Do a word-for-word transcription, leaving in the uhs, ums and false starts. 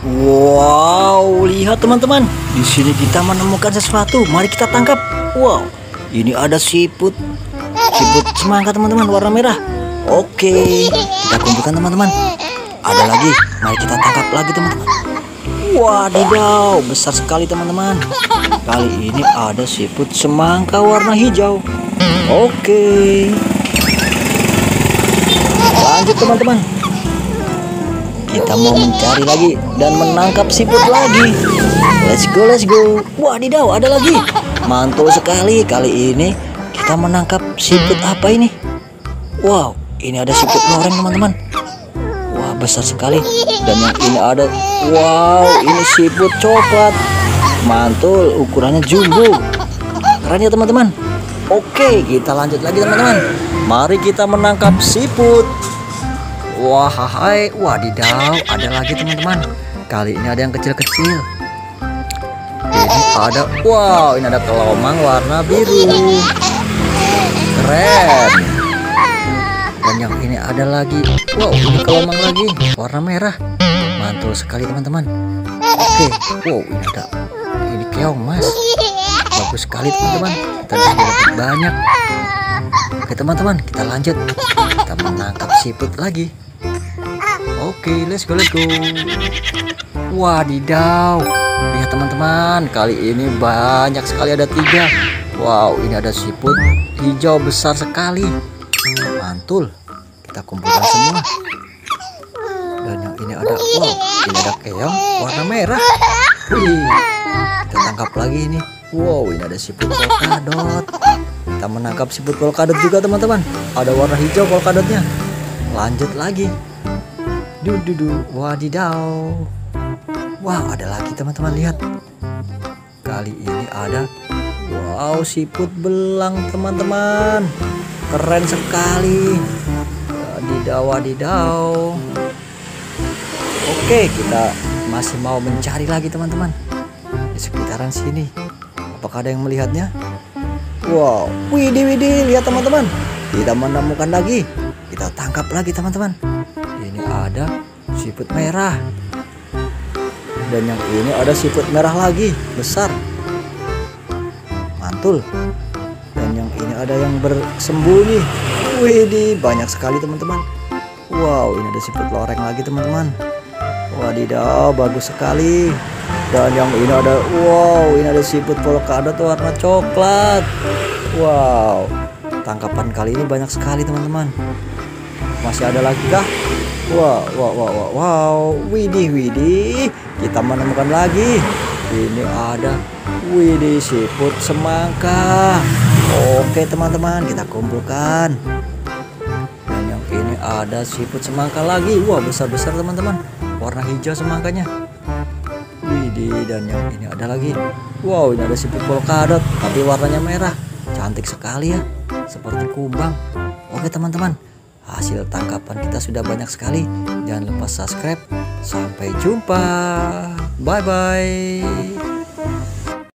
Wow, lihat teman-teman. Di sini kita menemukan sesuatu. Mari kita tangkap. Wow, ini ada siput. Siput semangka teman-teman, warna merah. Oke, kita kumpulkan teman-teman. Ada lagi. Mari kita tangkap lagi teman-teman. Wadidaw, besar sekali teman-teman. Kali ini ada siput semangka warna hijau. Oke, lanjut teman-teman. Kita mau mencari lagi dan menangkap siput lagi. Let's go, let's go. Wadidaw, ada lagi. Mantul sekali. Kali ini kita menangkap siput apa ini? Wow, ini ada siput loreng teman-teman. Wah, besar sekali. Dan yang ini ada, wow, ini siput coklat. Mantul, ukurannya jumbo. Keren ya teman-teman. Oke, kita lanjut lagi teman-teman. Mari kita menangkap siput. Wah, hai, wadidaw, ada lagi teman-teman. Kali ini ada yang kecil-kecil. Ini ada, wow, ini ada kelomang warna biru. Keren. Dan yang ini ada lagi, wow, ini kelomang lagi warna merah. Mantul sekali teman-teman. Oke, wow, ini ada, ini keong mas. Bagus sekali teman-teman. Kita dapat banyak. Oke teman-teman, kita lanjut. Kita menangkap siput lagi. Oke, let's go, let's go. Wadidaw, lihat teman-teman, kali ini banyak sekali, ada tiga. Wow, ini ada siput hijau besar sekali. Mantul, kita kumpulkan semua. Dan yang ini ada, wow, ini ada keong warna merah. Wih, kita tangkap lagi ini. Wow, ini ada siput polkadot. Kita menangkap siput polkadot juga teman-teman. Ada warna hijau polkadotnya. Lanjut lagi. Dududu, wadidaw. Wow, ada lagi teman-teman, lihat. Kali ini ada, wow, siput belang teman-teman. Keren sekali. Wadidaw, wadidaw. Oke, kita masih mau mencari lagi teman-teman. Di sekitaran sini. Apakah ada yang melihatnya? Wow, widih, widih, lihat teman-teman. Kita menemukan lagi. Kita tangkap lagi teman-teman. Ini ada siput merah. Dan yang ini ada siput merah lagi, besar. Mantul. Dan yang ini ada yang bersembunyi. Widih, banyak sekali teman-teman. Wow, ini ada siput loreng lagi teman-teman. Wadidaw, bagus sekali. Dan yang ini ada, wow, ini ada siput polkadot warna coklat. Wow, tangkapan kali ini banyak sekali teman-teman. Masih ada lagi kah? Wow, wow, wow, wow, wow, widih, widih, kita menemukan lagi. Ini ada, widih, siput semangka. Oke teman-teman, kita kumpulkan. Dan yang ini ada siput semangka lagi. Wah, besar-besar teman-teman. Warna hijau semangkanya. Widih, dan yang ini ada lagi. Wow, ini ada siput polkadot, tapi warnanya merah. Cantik sekali ya, seperti kumbang. Oke teman-teman, hasil tangkapan kita sudah banyak sekali. Jangan lupa subscribe. Sampai jumpa. Bye bye.